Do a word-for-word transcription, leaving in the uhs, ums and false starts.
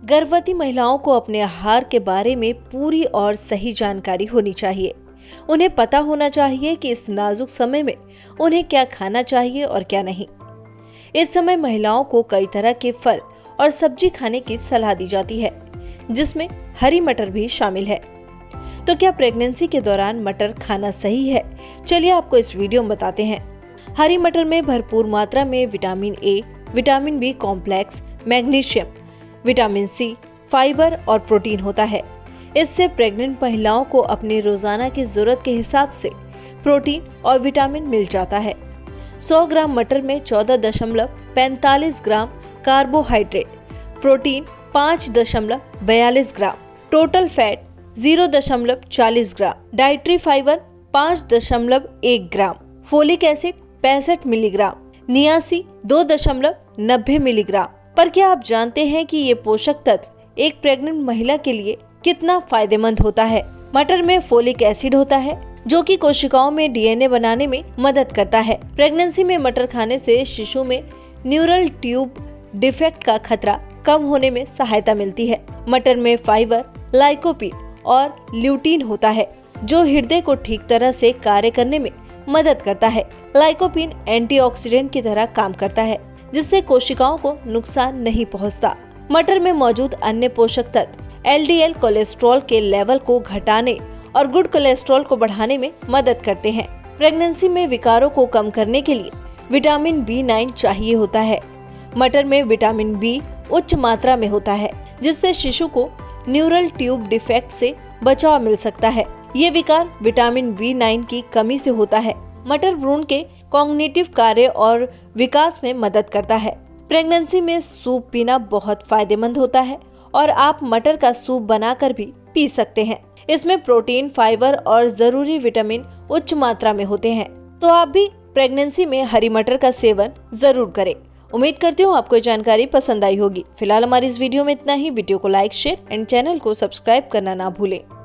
गर्भवती महिलाओं को अपने आहार के बारे में पूरी और सही जानकारी होनी चाहिए। उन्हें पता होना चाहिए कि इस नाजुक समय में उन्हें क्या खाना चाहिए और क्या नहीं। इस समय महिलाओं को कई तरह के फल और सब्जी खाने की सलाह दी जाती है, जिसमें हरी मटर भी शामिल है। तो क्या प्रेगनेंसी के दौरान मटर खाना सही है? चलिए आपको इस वीडियो में बताते हैं। हरी मटर में भरपूर मात्रा में vitamin A, vitamin B complex, magnesium, vitamin C, fibre और प्रोटीन होता है। इससे प्रेग्नेंट महिलाओं को अपनी रोजाना की जरूरत के हिसाब से प्रोटीन और विटामिन मिल जाता है। सौ ग्राम मटर में चौदह दशमलव पैंतालीस ग्राम कार्बोहाइड्रेट, प्रोटीन पाँच दशमलव बयालीस ग्राम, टोटल फैट जीरो दशमलव चालीस ग्राम, डाइटरी फाइबर पाँच दशमलव एक ग्राम, फोलिक एसिड पैंसठ मिलीग्राम, नियासी दो दशमलव नब्बे मिलीग्राम। पर क्या आप जानते हैं कि ये पोषक तत्व एक प्रेग्नेंट महिला के लिए कितना फायदेमंद होता है? मटर में फोलिक एसिड होता है, जो कि कोशिकाओं में डी एन ए बनाने में मदद करता है। प्रेगनेंसी में मटर खाने से शिशु में न्यूरल ट्यूब डिफेक्ट का खतरा कम होने में सहायता मिलती है। मटर में फाइबर, लाइकोपीन और ल्यूटीन होता है, जो हृदय को ठीक तरह से कार्य करने में मदद करता है। लाइकोपीन एंटीऑक्सीडेंट की तरह काम करता है, जिससे कोशिकाओं को नुकसान नहीं पहुंचता। मटर में मौजूद अन्य पोषक तत्व एल डी एल कोलेस्ट्रॉल के लेवल को घटाने और गुड कोलेस्ट्रॉल को बढ़ाने में मदद करते हैं। प्रेगनेंसी में विकारों को कम करने के लिए विटामिन बी नाइन चाहिए होता है। मटर में विटामिन बी उच्च मात्रा में होता है, जिससे शिशु को न्यूरल ट्यूब डिफेक्ट से बचाव मिल सकता है। ये विकार विटामिन बी नाइन की कमी से होता है। मटर भ्रूण के कॉग्निटिव कार्य और विकास में मदद करता है। प्रेगनेंसी में सूप पीना बहुत फायदेमंद होता है और आप मटर का सूप बनाकर भी पी सकते हैं। इसमें प्रोटीन, फाइबर और जरूरी विटामिन उच्च मात्रा में होते हैं। तो आप भी प्रेगनेंसी में हरी मटर का सेवन जरूर करें। उम्मीद करती हूँ आपको ये जानकारी पसंद आई होगी। फिलहाल हमारी इस वीडियो में इतना ही। वीडियो को लाइक, शेयर एंड चैनल को सब्सक्राइब करना ना भूलें।